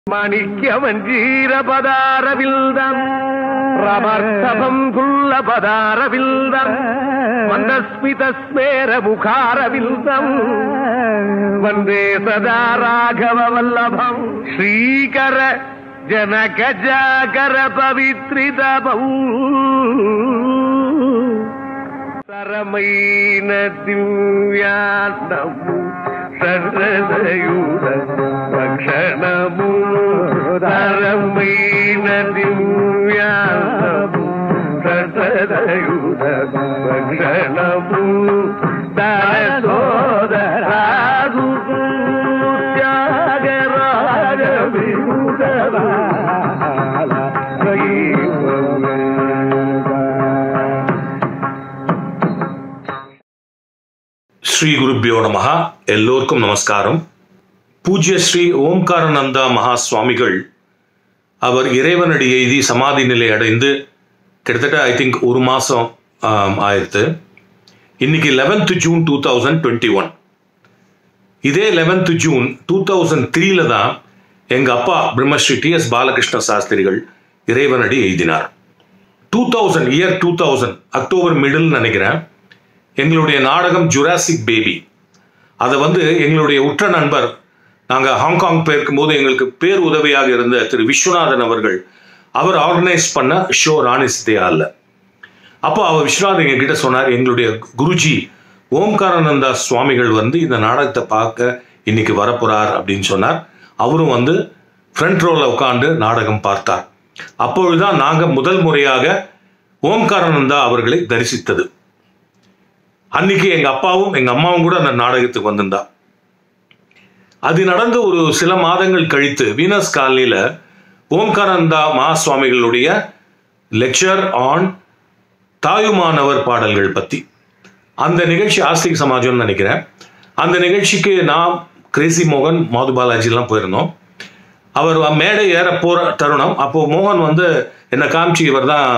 മണിക്യമഞ്ജീരപദാരവിൽദം റമർത്തഭം തുള്ളപദാരവിൽദം മന്ദസ്മിതസ്മേരമുഖാരവിൽദം വന്ദേ സദാ രാഘവവല്ലഭം ശ്രീകര ജനകജാകര പവിത്രിതമൗ സരമൈന ദിവ്യാനമു സരദയൂര ഭക്ഷണമു സരമൈന ദിവ്യാനമു സരദയൂര ഭക്ഷണമു ദരസോദരാതു ത്യാഗരാജ വിമുദവാ ஸ்ரீ குருப்பியோ நமஹ. எல்லோருக்கும் நமஸ்காரம். பூஜ்ய ஸ்ரீ ஓம்காரானந்தா மகா சுவாமிகள் அவர் இறைவனடி எய்தி சமாதி நிலை அடைந்து கிட்டத்தட்ட ஐ திங்க் ஒரு மாதம் ஆயிடுத்து. இன்னைக்கு 11th June 2021. இதே 11th June 2003 தான் எங்கள் அப்பா பிரம்மஸ்ரீ TS பாலகிருஷ்ண சாஸ்திரிகள் இறைவனடி எய்தினார். 2000 அக்டோபர் மிடில் நினைக்கிறேன். எங்களுடைய நாடகம் ஜுராசிக் பேபி அதை எங்களுடைய உற்ற நண்பர், நாங்கள் ஹாங்காங் போயிருக்கும்போது எங்களுக்கு பேர் உதவியாக இருந்த திரு விஸ்வநாதன் அவர் ஆர்கனைஸ் பண்ண ஷோ ராணி சித்தையாவில். அப்போ அவர் விஸ்வநாதன் எங்ககிட்ட சொன்னார், எங்களுடைய குருஜி ஓம்காரானந்தா சுவாமிகள் இந்த நாடகத்தை பார்க்க இன்னைக்கு வரப்போறார் அப்படின்னு சொன்னார். அவரும் ஃப்ரண்ட் ரோவில் உட்காந்து நாடகம் பார்த்தார். அப்பொழுதுதான் நாங்கள் முதல் முறையாக ஓம்காரானந்தா அவர்களை தரிசித்தது. அன்னைக்கு எங்கள் அப்பாவும் எங்கள் அம்மாவும் கூட அந்த நாடகத்துக்கு வந்திருந்தா. அது நடந்த ஒரு சில மாதங்கள் கழித்து வீனஸ் காலனியில் ஓம்காரானந்தா மகா சுவாமிகளுடைய லெக்சர் ஆன் தாயுமானவர் பாடல்கள் பற்றி அந்த நிகழ்ச்சி ஆஸ்திக் சமாஜம்னு நினைக்கிறேன். அந்த நிகழ்ச்சிக்கு நான் கிரேசி மோகன் மாது பாலாஜிலாம் போயிருந்தோம். அவர் மேடை ஏற போகிற தருணம் அப்போது மோகன் என்னை காமிச்சு இவர் தான்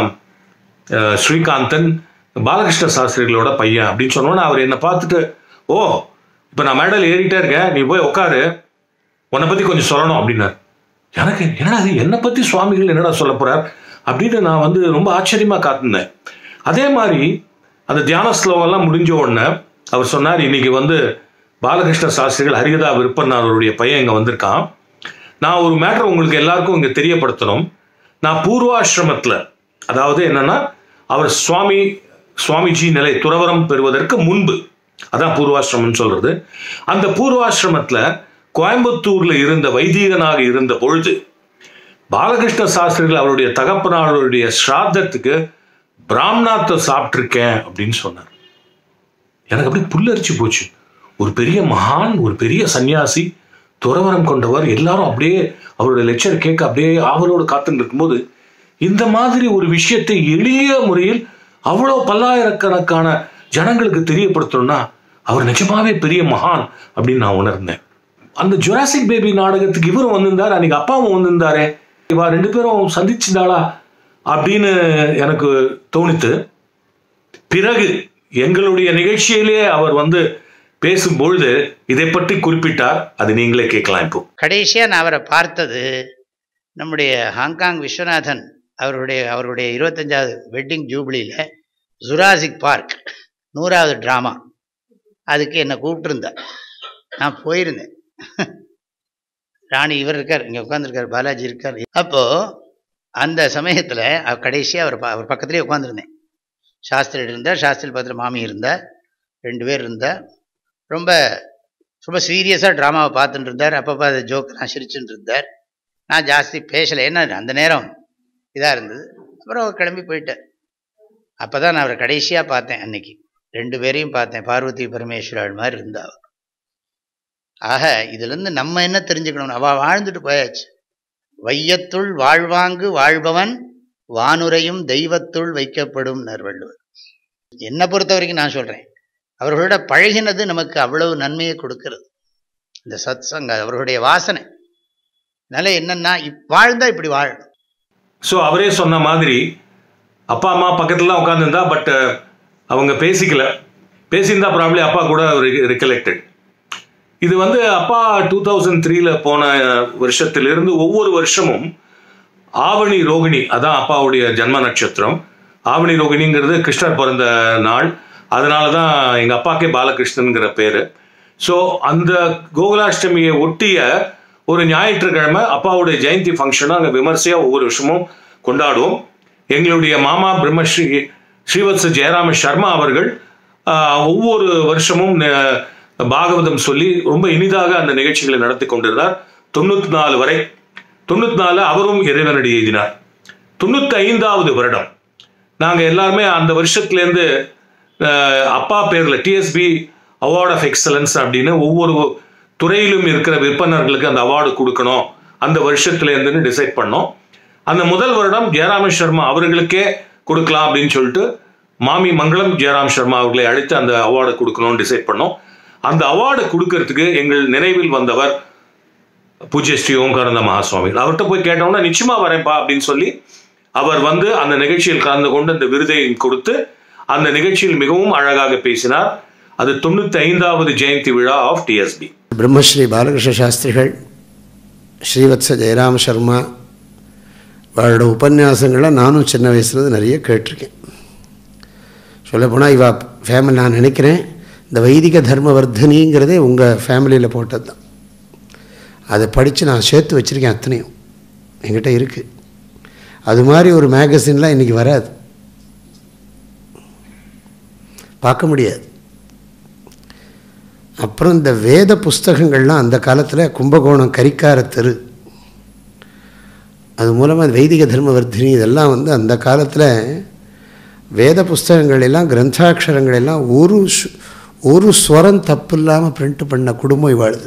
ஸ்ரீகாந்தன் பாலகிருஷ்ண சாஸ்திரிகளோட பையன் அப்படின்னு சொன்னோன்னா அவர் என்னை பார்த்துட்டு, ஓ இப்போ நான் மேடல் ஏறிட்டே இருக்கேன், நீ போய் உட்காரு, உன்னை பற்றி கொஞ்சம் சொல்லணும் அப்படின்னார். எனக்கு என்னடா அது என்னை பற்றி சுவாமிகள் என்னடா சொல்ல போகிறார் அப்படின்னு நான் ரொம்ப ஆச்சரியமாக காத்திருந்தேன். அதே மாதிரி அந்த தியான ஸ்லோகம்லாம் முடிஞ்ச உடனே அவர் சொன்னார், இன்னைக்கு பாலகிருஷ்ண சாஸ்திரிகள் ஹரிகதா விற்பன் அவருடைய பையன் இங்கே வந்திருக்கான். நான் ஒரு மேட்டர் உங்களுக்கு எல்லாருக்கும் இங்கே தெரியப்படுத்தணும். நான் பூர்வாசிரமத்தில், அதாவது என்னன்னா அவர் சுவாமிஜி நிலை துறவரம் பெறுவதற்கு முன்பு, அதான் பூர்வாசிரமம் சொல்றது. அந்த பூர்வாசிரமத்தில் கோயம்புத்தூர்ல இருந்த வைதிகனாக இருந்த பொழுது பாலகிருஷ்ண சாஸ்திரிகள் அவருடைய தகப்பனாருடைய ஸ்ராத்தத்துக்கு பிராமணாத்தை சாப்பிட்டிருக்கேன் அப்படின்னு சொன்னார். எனக்கு அப்படியே புல்லரிச்சு போச்சு. ஒரு பெரிய மகான், ஒரு பெரிய சன்னியாசி, துறவரம் கொண்டவர், எல்லாரும் அப்படியே அவருடைய லெக்சர் கேட்க அப்படியே ஆவலோடு காத்துட்டு இருக்கும்போது இந்த மாதிரி ஒரு விஷயத்தை எளிய முறையில் அவ்வளோ பல்லாயிரக்கணக்கான ஜனங்களுக்கு தெரியப்படுத்தணும்னா அவர் நிஜமாவே பெரிய மகான் அப்படின்னு நான் உணர்ந்தேன். அந்த ஜுராசிக் பேபி நாடகத்துக்கு இவரும் வந்திருந்தார், அன்னைக்கு அப்பாவும் வந்திருந்தாரே, இவா ரெண்டு பேரும் சந்திச்சுதாளா அப்படின்னு எனக்கு தோணித்து. பிறகு எங்களுடைய நிகழ்ச்சியிலே அவர் பேசும்பொழுது இதை பற்றி குறிப்பிட்டார். அது நீங்களே கேட்கலாம். இப்போ கடைசியாக நான் அவரை பார்த்தது நம்முடைய ஹாங்காங் விஸ்வநாதன் அவருடைய 25வது வெட்டிங் ஜூப்ளியில் ஜுராசிக் பார்க் 100வது ட்ராமா, அதுக்கு என்னை கூப்பிட்டுருந்தார். நான் போயிருந்தேன். ராணி இவர் இருக்கார், இங்கே உட்காந்துருக்கார், பாலாஜி இருக்கார். அப்போது அந்த சமயத்தில் கடைசியாக அவர் பக்கத்துலேயே உட்காந்துருந்தேன். சாஸ்திரி இருந்தார், சாஸ்திரி பக்கத்தில் மாமி இருந்தார், 2 பேர் இருந்தார். ரொம்ப ரொம்ப சீரியஸாக ட்ராமாவை பார்த்துட்டு இருந்தார். அப்பப்போ அதை ஜோக்கெல்லாம் சிரிச்சுட்டு இருந்தார். நான் ஜாஸ்தி பேசலை, ஏன்னா அந்த நேரம் இதாக இருந்தது. அப்புறம் அவர் கிளம்பி போயிட்டார். அப்போ தான் நான் அவரை கடைசியாக பார்த்தேன். அன்னைக்கு 2 பேரையும் பார்த்தேன். பார்வதி பரமேஸ்வரன் மாதிரி இருந்தா. ஆக இதுலேருந்து நம்ம என்ன தெரிஞ்சுக்கணும், அவள் வாழ்ந்துட்டு போயாச்சு. வையத்துள் வாழ்வாங்கு வாழ்பவன் வானுரையும் தெய்வத்துள் வைக்கப்படும் நர்வள்ளுவர். என்னை பொறுத்த வரைக்கும் நான் சொல்கிறேன், அவர்களோட பழகினது நமக்கு அவ்வளவு நன்மையை கொடுக்கிறது. இந்த சத் சங்க அவர்களுடைய வாசனை. அதனால என்னன்னா வாழ்ந்தா இப்படி வாழணும். ஸோ அவரே சொன்ன மாதிரி அப்பா அம்மா பக்கத்துலலாம் உட்காந்துருந்தா, பட் அவங்க பேசிக்கல. பேசியிருந்தா ப்ராப்ளி அப்பா கூட ரிகலெக்டட். இது வந்து அப்பா 2003 போன வருஷத்திலிருந்து ஒவ்வொரு வருஷமும் ஆவணி ரோகிணி, அதான் அப்பாவுடைய ஜன்ம நட்சத்திரம். ஆவணி ரோகிணிங்கிறது கிருஷ்ணர் பிறந்த நாள், அதனால தான் எங்கள் அப்பாக்கே பாலகிருஷ்ணனுங்கிற பேர். ஸோ அந்த கோகுலாஷ்டமியை ஒட்டிய ஒரு ஞாயிற்றுக்கிழமை அப்பாவுடைய ஜெயந்தி ஃபங்க்ஷனை அங்கே விமர்சையாக ஒவ்வொரு வருஷமும் கொண்டாடுவோம். எங்களுடைய மாமா பிரம்மஸ்ரீ ஸ்ரீவத்ச ஜெயராம சர்மா அவர்கள் ஒவ்வொரு வருஷமும் பாகவதம் சொல்லி ரொம்ப இனிதாக அந்த நிகழ்ச்சிகளை நடத்தி கொண்டிருந்தார். 94 வரை. 94 அவரும் இறைவனடி எழுதினார். 95வது வருடம் நாங்கள் எல்லாருமே அந்த வருஷத்துலேருந்து அப்பா பேரில் டிஎஸ்பி அவார்ட் ஆஃப் எக்ஸலன்ஸ் அப்படின்னு ஒவ்வொரு துறையிலும் இருக்கிற விற்பனர்களுக்கு அந்த அவார்டு கொடுக்கணும் அந்த வருஷத்துலேருந்துன்னு டிசைட் பண்ணோம். அந்த முதல் வருடம் ஜெயராம சர்மா அவர்களுக்கே கொடுக்கலாம் அப்படின்னு சொல்லிட்டு மாமி மங்களம் ஜெயராம் சர்மா அவர்களை அழைத்து அந்த அவார்டை கொடுக்கணும்னு டிசைட் பண்ணோம். அந்த அவார்டை கொடுக்கறதுக்கு எங்கள் நினைவில் வந்தவர் பூஜ்ய ஸ்ரீ ஓம்காரானந்த மகாசுவாமிகள். அவர்கிட்ட போய் கேட்டோம்னா நிச்சயமா வரேன்ப்பா அப்படின்னு சொல்லி அவர் வந்து அந்த நிகழ்ச்சியில் கலந்து கொண்டு அந்த விருதை கொடுத்து அந்த நிகழ்ச்சியில் மிகவும் அழகாக பேசினார். அது 95வது ஜெயந்தி விழா ஆஃப் டிஎஸ்பி. பிரம்மஸ்ரீ பாலகிருஷ்ண சாஸ்திரிகள், ஸ்ரீவத்ச ஜெயராம சர்மா அவரோட உபன்யாசங்களை நானும் சின்ன வயசுலேருந்து நிறைய கேட்டிருக்கேன். சொல்லப்போனால் இவா ஃபேமிலி, நான் நினைக்கிறேன் இந்த வைதிக தர்மவர்தனிங்கிறதே உங்கள் ஃபேமிலியில் போட்டது தான். அதை படித்து நான் சேர்த்து வச்சுருக்கேன், அத்தனையும் என்கிட்ட இருக்குது. அது மாதிரி ஒரு மேகசின்லாம் இன்றைக்கி வராது, பார்க்க முடியாது. அப்புறம் இந்த வேத புஸ்தகங்கள்லாம் அந்த காலத்தில் கும்பகோணம் கரிக்கார தெரு, அது மூலமாக வைதிக தர்மவர்தினி இதெல்லாம் வந்து அந்த காலத்தில் வேத புஸ்தகங்கள் எல்லாம் கிரந்தாட்சரங்கள் எல்லாம் ஒரு ஸ்வரம் தப்பு இல்லாமல் பிரிண்ட் பண்ண குடும்பம் இவாளுது.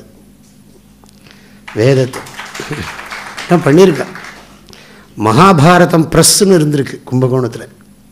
வேதத்தை நான் பண்ணியிருக்கேன். மகாபாரதம் ப்ரெஸ்ஸுன்னு இருந்திருக்கு கும்பகோணத்தில்.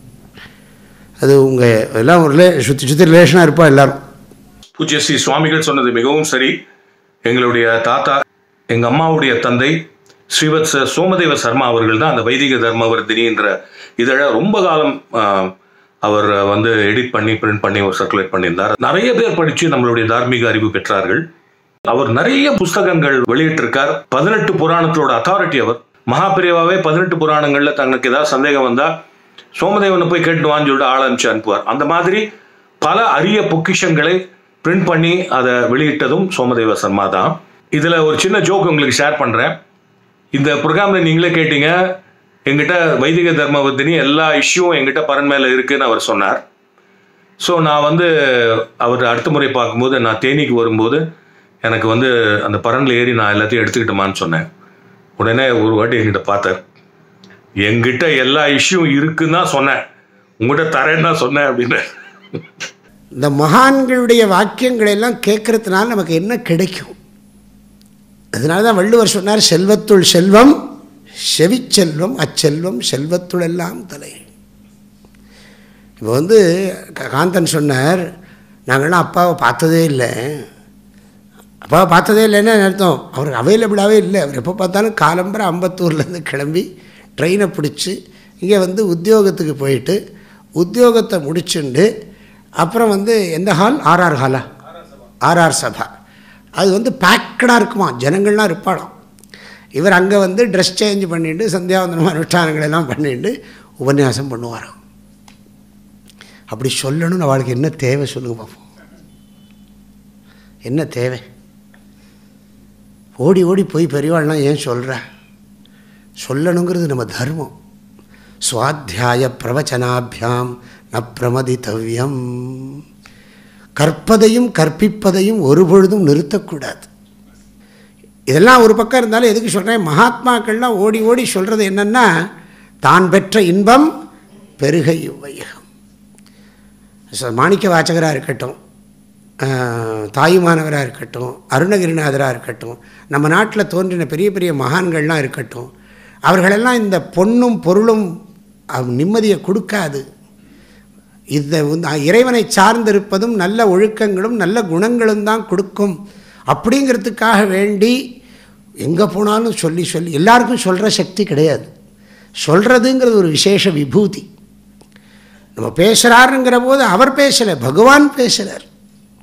அது உங்கள் எல்லாம் ஒரு சுற்றி ரிலேஷனாக இருப்பா எல்லாரும். பூஜ்ய ஸ்ரீ சுவாமிகள் சொன்னது மிகவும் சரி. எங்களுடைய தாத்தா, எங்கள் அம்மாவுடைய தந்தை ஸ்ரீவத்ச சோமதேவ சர்மா அவர்கள் தான் அந்த வைதிக தர்மவர்தினி என்ற இதழை ரொம்ப காலம் அவர் வந்து எடிட் பண்ணி பிரிண்ட் பண்ணி ஒரு சர்க்குலேட் பண்ணியிருந்தார். நிறைய பேர் படித்து நம்மளுடைய தார்மீக அறிவு பெற்றார்கள். அவர் நிறைய புஸ்தகங்கள் வெளியிட்டிருக்கார். 18 புராணத்தோட அத்தாரிட்டி அவர். மகாபிரிவாவே 18 புராணங்களில் தங்களுக்கு ஏதாவது சந்தேகம் வந்தால் சோமதேவனை போய் கேட்டுவான்னு சொல்லிட்டு ஆள் அனுப்பிச்சு அனுப்புவார். அந்த மாதிரி பல அரிய பொக்கிஷங்களை பிரிண்ட் பண்ணி அதை வெளியிட்டதும் சோமதேவ சர்மா தான். இதில் ஒரு சின்ன ஜோக் உங்களுக்கு ஷேர் பண்ணுறேன். இந்த ப்ரோக்ராமில் நீங்களே கேட்டீங்க, எங்கிட்ட வைதிக தர்மவர்தினி எல்லா இஷ்யூவும் எங்கிட்ட பரன் மேலே இருக்குதுன்னு அவர் சொன்னார். ஸோ நான் வந்து அவர் அடுத்த முறை பார்க்கும்போது நான் தேனிக்கு வரும்போது எனக்கு வந்து அந்த பரனில் ஏறி நான் எல்லாத்தையும் எடுத்துக்கிட்டோமான்னு சொன்னேன். உடனே ஒரு வாட்டி எங்கிட்ட பார்த்தார். எங்கிட்ட எல்லா இஷ்யூவும் இருக்குன்னு தான் சொன்னேன், உங்கள்கிட்ட தரேன்னு தான் சொன்னேன் அப்படின்னு. இந்த மகான்களுடைய வாக்கியங்களை எல்லாம் கேட்கறதுனால நமக்கு என்ன கிடைக்கும்? அதனால தான் வள்ளுவர் சொன்னார், செல்வத்துள் செல்வம் செவிச்செல்வம் அச்செல்வம் செல்வத்துள் எல்லாம் தலை. இப்போ வந்து காந்தன் சொன்னார், நாங்கள்லாம் அப்பாவை பார்த்ததே இல்லை. அப்பாவை பார்த்ததே இல்லைன்னு அர்த்தம், அவருக்கு அவைலபிளாகவே இல்லை. அவர் எப்போ பார்த்தாலும் காலம்பரை அம்பத்தூர்லேருந்து கிளம்பி ட்ரெயினை பிடிச்சி இங்கே வந்து உத்தியோகத்துக்கு போயிட்டு உத்தியோகத்தை முடிச்சுண்டு அப்புறம் வந்து எந்த ஹால், ஆர்ஆர் ஹாலா, ஆர்ஆர் சபா, அது வந்து பேக்கடாக இருக்குமா, ஜனங்கள்லாம் இருப்பாளாம். இவர் அங்கே வந்து ட்ரெஸ் சேஞ்ச் பண்ணிட்டு சந்தியாவந்தனம் அனுஷ்டானங்களெல்லாம் பண்ணிட்டு உபன்யாசம் பண்ணுவாராம். அப்படி சொல்லணும்னு அவளுக்கு என்ன தேவை சொல்லுங்க பார்ப்போம். என்ன தேவை? ஓடி ஓடி போய் பெரியவாள்லாம் ஏன் சொல்கிற? சொல்லணுங்கிறது நம்ம தர்மம். சுவாத்தியாய பிரவச்சனாபியாம் ந பிரமதித்தவ்யம். கற்பதையும் கற்பிப்பதையும் ஒரு பொழுதும் நிறுத்தக்கூடாது. இதெல்லாம் ஒரு பக்கம் இருந்தாலும் எதுக்கு சொல்கிறேன், மகாத்மாக்கள்லாம் ஓடி ஓடி சொல்கிறது என்னென்னா, தான் பெற்ற இன்பம் பெருக இவ்வையகம். மாணிக்க வாசகராக இருக்கட்டும், தாயுமானவராக இருக்கட்டும், அருணகிரிநாதராக இருக்கட்டும், நம்ம நாட்டில் தோன்றின பெரிய பெரிய மகான்கள்லாம் இருக்கட்டும், அவர்களெல்லாம் இந்த பொன்னும் பொருளும் நிம்மதியை கொடுக்காது. இந்த இறைவனை சார்ந்திருப்பதும் நல்ல ஒழுக்கங்களும் நல்ல குணங்களும் தான் கொடுக்கும். அப்படிங்கிறதுக்காக வேண்டி எங்கே போனாலும் சொல்லி சொல்லி எல்லாருக்கும் சொல்கிற சக்தி கிடையாது. சொல்கிறதுங்கிறது ஒரு விசேஷ விபூதி. நம்ம பேசுகிறாருங்கிற போது அவர் பேசலை, பகவான் பேசுகிறார்.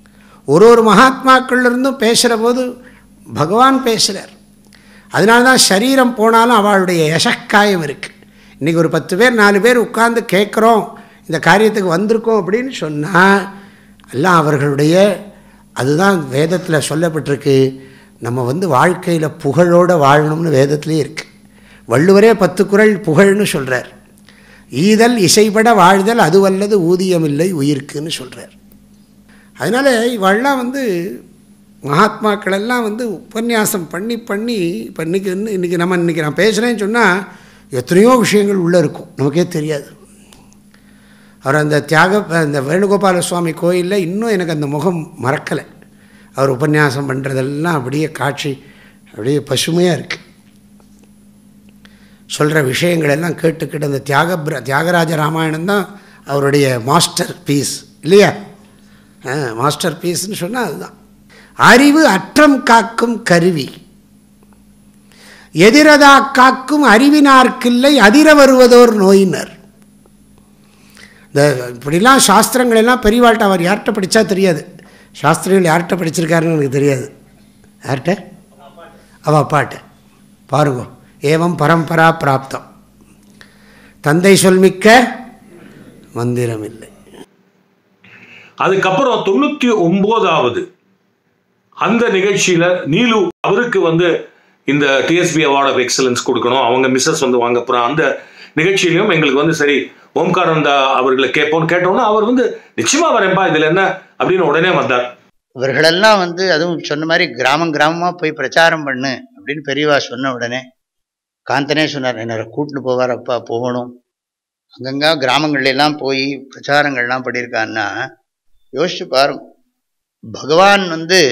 ஒரு மகாத்மாக்கள்லேருந்தும் பேசுகிற போது பகவான் பேசுகிறார். அதனால தான் சரீரம் போனாலும் அவளுடைய யசக்காயம் இருக்குது. இன்றைக்கி ஒரு 10 பேர் 4 பேர் உட்கார்ந்து கேட்குறோம், இந்த காரியத்துக்கு வந்திருக்கோம் அப்படின்னு சொன்னால் எல்லாம் அவர்களுடைய, அதுதான் வேதத்தில் சொல்லப்பட்டிருக்கு. நம்ம வாழ்க்கையில் புகழோடு வாழணும்னு வேதத்துலேயே இருக்குது. வள்ளுவரே 10 குறள் புகழ்னு சொல்கிறார். ஈதல் இசைப்பட வாழ்தல் அதுவல்லது ஊதியமில்லை உயிர்க்குன்னு சொல்கிறார். அதனால் இவெல்லாம் மகாத்மாக்கள் எல்லாம் உபன்யாசம் பண்ணி இப்போ இன்றைக்கி நான் பேசுகிறேன்னு சொன்னால் எத்தனையோ விஷயங்கள் உள்ளே இருக்கும், நமக்கே தெரியாது. அவர் அந்த வேணுகோபால சுவாமி கோயிலில் இன்னும் எனக்கு அந்த முகம் மறக்கலை. அவர் உபன்யாசம் பண்ணுறதெல்லாம் அப்படியே காட்சி அப்படியே பசுமையாக இருக்குது. சொல்கிற விஷயங்கள் எல்லாம் கேட்டுக்கிட்டு அந்த தியாகராஜ ராமாயணம் தான் அவருடைய மாஸ்டர் பீஸ் இல்லையா? மாஸ்டர் பீஸ்ன்னு சொன்னால் அதுதான். அறிவு அற்றம் காக்கும் கருவி, எதிரதா காக்கும் அறிவினார்க்கில்லை அதிர வருவதோர் நோயினர். இந்த இப்படிலாம் சாஸ்திரங்கள் எல்லாம் பெரியவாழ்கிட்ட அவர் யார்கிட்ட படித்தா தெரியாது. சாஸ்திரிகள் யார்கிட்ட படிச்சிருக்காருன்னு எனக்கு தெரியாது. யார்கிட்ட? அவள் அப்பாட்ட. பாருங்க, ஏவம் பரம்பரா பிராப்தம், தந்தை சொல்மிக்க மந்திரம் இல்லை. அதுக்கப்புறம் 99வது அந்த நிகழ்ச்சியில் நீலு அவருக்கு இந்த டிஎஸ்பி அவார்ட் ஆஃப் எக்ஸலன்ஸ் கொடுக்கணும், அவங்க மிஸ்ஸஸ் வாங்க போகிறான். அந்த நிகழ்ச்சியிலையும் எங்களுக்கு சரி ஓம்காரானந்தா அவர்களை கேட்டோன்னா அவர் நிச்சயமா வரேன்பா இதில் என்ன அப்படின்னு உடனே வந்தார். இவர்களெல்லாம் அதுவும் சொன்ன மாதிரி கிராமமாக போய் பிரச்சாரம் பண்ணு அப்படின்னு பெரியவா சொன்ன உடனே காந்தனே சொன்னார், என்ன கூட்டின்னு போவார், அப்பா போகணும். அங்கங்கே கிராமங்கள்லாம் போய் பிரச்சாரங்கள்லாம் பண்ணியிருக்கான்னா யோசிச்சு பாருங்க. பகவான்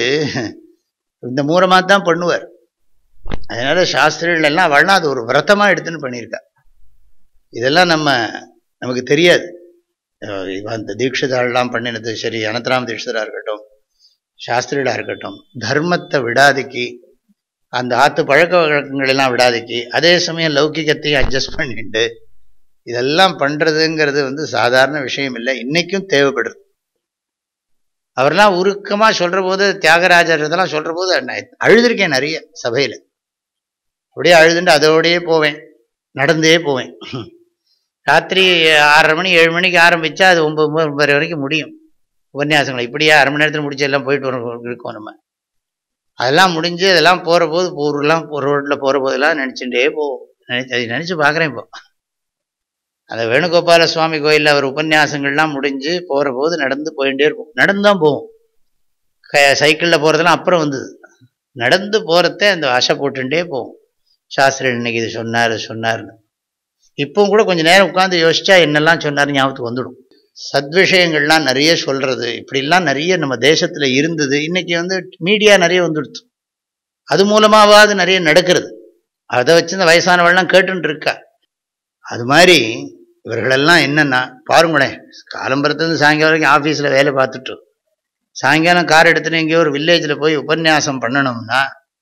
இந்த மூலமாக தான் பண்ணுவார். அதனால சாஸ்திரிகள் எல்லாம் அவள்னா அது ஒரு விரதமாக எடுத்துன்னு பண்ணியிருக்கா. இதெல்லாம் நமக்கு தெரியாது. இந்த தீட்சிதாள்லாம் பண்ணினது சரி, அனந்தராம தீட்சிதராக இருக்கட்டும், சாஸ்திரிகளாக இருக்கட்டும், தர்மத்தை விடாதிக்கு, அந்த ஆற்று பழக்க வழக்கங்களெல்லாம் விடாதிக்கு, அதே சமயம் லௌகிகத்தையும் அட்ஜஸ்ட் பண்ணிட்டு இதெல்லாம் பண்ணுறதுங்கிறது சாதாரண விஷயம் இல்லை, இன்றைக்கும் தேவைப்படுது. அவரெல்லாம் உருக்கமாக சொல்கிற போது, தியாகராஜர் இதெல்லாம் சொல்கிற போது அழுதுருக்கேன் நிறைய சபையில். அப்படியே அழுதுண்டு அதோடையே போவேன், நடந்தே போவேன். ராத்திரி 6:30 மணி 7 மணிக்கு ஆரம்பித்தா அது 9 வரைக்கும் முடியும் உபன்யாசங்களை. இப்படியே 1/2 மணி நேரத்தில் முடிச்சு எல்லாம் போயிட்டு இருக்கோம் நம்ம. அதெல்லாம் முடிஞ்சு அதெல்லாம் போகிற போது ஊரெலாம் ரோட்டில் போகிற போதெல்லாம் நினச்சிட்டே போவோம். அதை நினச்சி பார்க்குறேன். இப்போ அந்த வேணுகோபால சுவாமி கோயிலில் அவர் உபன்யாசங்கள்லாம் முடிஞ்சு போகிற போது நடந்து போயிட்டே இருப்போம். நடந்து தான் போவோம். சைக்கிளில் போகிறதெல்லாம் அப்புறம் நடந்து போகிறத அந்த ஆசை போட்டுட்டே போவோம். சாஸ்திரி இன்னைக்கு இது சொன்னார்னு. இப்பவும் கூட கொஞ்சம் நேரம் உட்காந்து யோசிச்சா என்னெல்லாம் சொன்னார் ஞாபகத்துக்கு வந்துடும். சத்விஷயங்கள்லாம் நிறைய சொல்கிறது, இப்படிலாம் நிறைய நம்ம தேசத்தில் இருந்தது. இன்னைக்கு மீடியா நிறைய வந்துடுச்சு, அது மூலமாவது நிறைய நடக்கிறது. அதை வச்சு இந்த வயசானவள்லாம் கேட்டுன்னு இருக்கா. அது மாதிரி இவர்களெல்லாம் என்னென்னா பாருங்களேன், காலம்பரத்துலேருந்து சாயங்காலம் வரைக்கும் ஆஃபீஸில் வேலை பார்த்துட்டு சாயங்காலம் கார் எடுத்துன்னு எங்கேயோ ஒரு வில்லேஜில் போய் உபன்யாசம் பண்ணணும்னா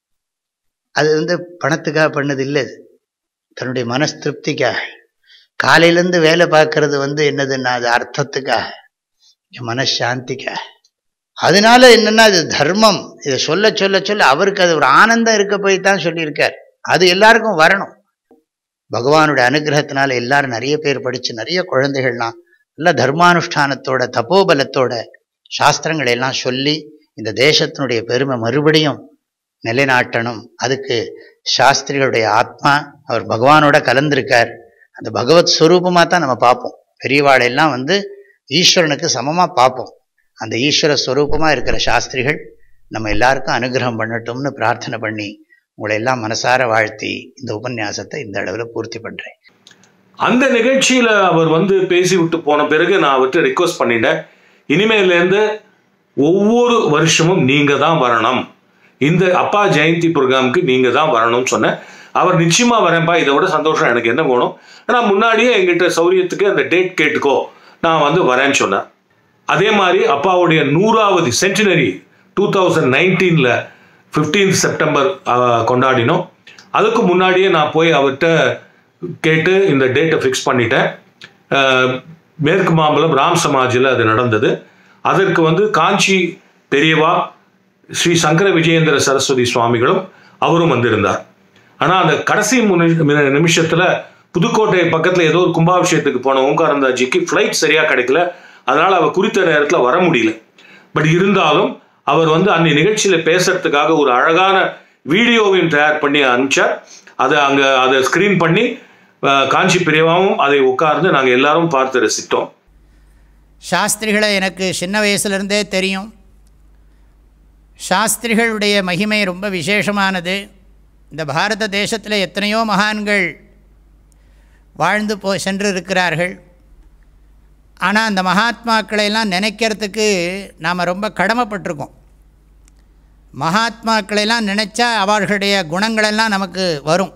அது பணத்துக்காக பண்ணது இல்லை, தன்னுடைய மனசு திருப்திக்காக. காலையிலேருந்து வேலை பார்க்கறது என்னதுன்னா அது அர்த்தத்துக்காக, மனசாந்திக்காக. அதனால என்னன்னா இது தர்மம். இதை சொல்ல சொல்ல சொல்ல அவருக்கு அது ஒரு ஆனந்தம் இருக்க போய் தான் சொல்லியிருக்கார். அது எல்லாருக்கும் வரணும். பகவானுடைய அனுகிரகத்தினால எல்லாரும் நிறைய பேர் படித்து நிறைய குழந்தைகள்லாம் நல்ல தர்மானுஷ்டானத்தோட தபோபலத்தோட சாஸ்திரங்களை எல்லாம் சொல்லி இந்த தேசத்தினுடைய பெருமை மறுபடியும் நிலைநாட்டணும். அதுக்கு சாஸ்திரிகளுடைய ஆத்மா அவர் பகவானோட கலந்திருக்கார். அந்த பகவத் ஸ்வரூபமாக தான் நம்ம பார்ப்போம். பெரியவாளெல்லாம் ஈஸ்வரனுக்கு சமமாக பார்ப்போம். அந்த ஈஸ்வர ஸ்வரூபமாக இருக்கிற சாஸ்திரிகள் நம்ம எல்லாருக்கும் அனுகிரகம் பண்ணட்டும்னு பிரார்த்தனை பண்ணி உங்களை எல்லாம் மனசார வாழ்த்தி இந்த உபன்யாசத்தை இந்த அளவில் பூர்த்தி பண்ணுறேன். அந்த நிகழ்ச்சியில் அவர் பேசி விட்டு போன பிறகு நான் அவர்கிட்ட ரிக்வஸ்ட் பண்ணிட்டேன், இனிமேலேருந்து ஒவ்வொரு வருஷமும் நீங்கள் தான் வரணும், இந்த அப்பா ஜெயந்தி ப்ரோக்ராமுக்கு நீங்கள் தான் வரணும்னு சொன்னேன். அவர் நிச்சயமாக வரேன்ப்பா, இதை விட சந்தோஷம் எனக்கு என்ன வேணும், ஆனால் முன்னாடியே எங்கிட்ட சௌரியத்துக்கு அந்த டேட் கேட்டுக்கோ, நான் வரேன்னு சொன்னேன். அதே மாதிரி அப்பாவுடைய 100வது சென்டினரி 2019 15 செப்டம்பர் கொண்டாடினோம். அதுக்கு முன்னாடியே நான் போய் அவர்கிட்ட கேட்டு இந்த டேட்டை ஃபிக்ஸ் பண்ணிட்டேன். மேற்கு மாம்பலம் ராம் சமாஜில் அது நடந்தது. அதற்கு காஞ்சி பெரியவா ஸ்ரீ சங்கர விஜயேந்திர சரஸ்வதி சுவாமிகளும் அவரும் வந்திருந்தார். ஆனால் அந்த கடைசி நிமிஷத்தில் புதுக்கோட்டை பக்கத்தில் ஏதோ ஒரு கும்பாபிஷேகத்துக்கு போன ஓம்காரந்தாஜிக்கு ஃப்ளைட் சரியாக கிடைக்கல. அதனால் அவர் குறித்த நேரத்தில் வர முடியல. பட் இருந்தாலும் அவர் வந்து அன்னை நிகழ்ச்சியில் பேசுறதுக்காக ஒரு அழகான வீடியோவையும் தயார் பண்ணி அனுப்பிச்சார். அதை ஸ்க்ரீன் பண்ணி காஞ்சி பெரியவாவும் அதை உட்கார்ந்து நாங்கள் எல்லாரும் பார்த்து ரசித்தோம். சாஸ்திரிகளை எனக்கு சின்ன வயசுலேருந்தே தெரியும். சாஸ்திரிகளுடைய மகிமை ரொம்ப விசேஷமானது. இந்த பாரத தேசத்தில் எத்தனையோ மகான்கள் வாழ்ந்து சென்று இருக்கிறார்கள். ஆனால் அந்த மகாத்மாக்களையெல்லாம் நினைக்கிறதுக்கு நாம் ரொம்ப கடமைப்பட்டிருக்கோம். மகாத்மாக்களையெல்லாம் நினச்சா அவர்களுடைய குணங்களெல்லாம் நமக்கு வரும்.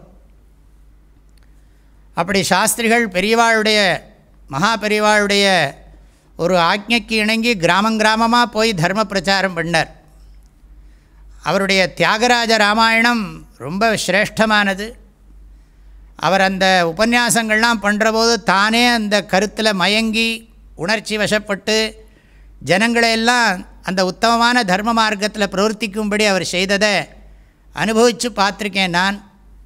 அப்படி சாஸ்திரிகள் பெரியவாளுடைய மகா பெரியவாளுடைய ஒரு ஆக்ஞைக்கு இணங்கி கிராமமாக போய் தர்ம பிரச்சாரம் பண்ணார். அவருடைய தியாகராஜ ராமாயணம் ரொம்ப சிரேஷ்டமானது. அவர் அந்த உபன்யாசங்கள்லாம் பண்ணுறபோது தானே அந்த கருத்தில் மயங்கி உணர்ச்சி வசப்பட்டு ஜனங்களையெல்லாம் அந்த உத்தமமான தர்ம மார்க்கத்தில் பிரவர்த்திக்கும்படி அவர் செய்ததை அனுபவித்து பார்த்துருக்கேன் நான்.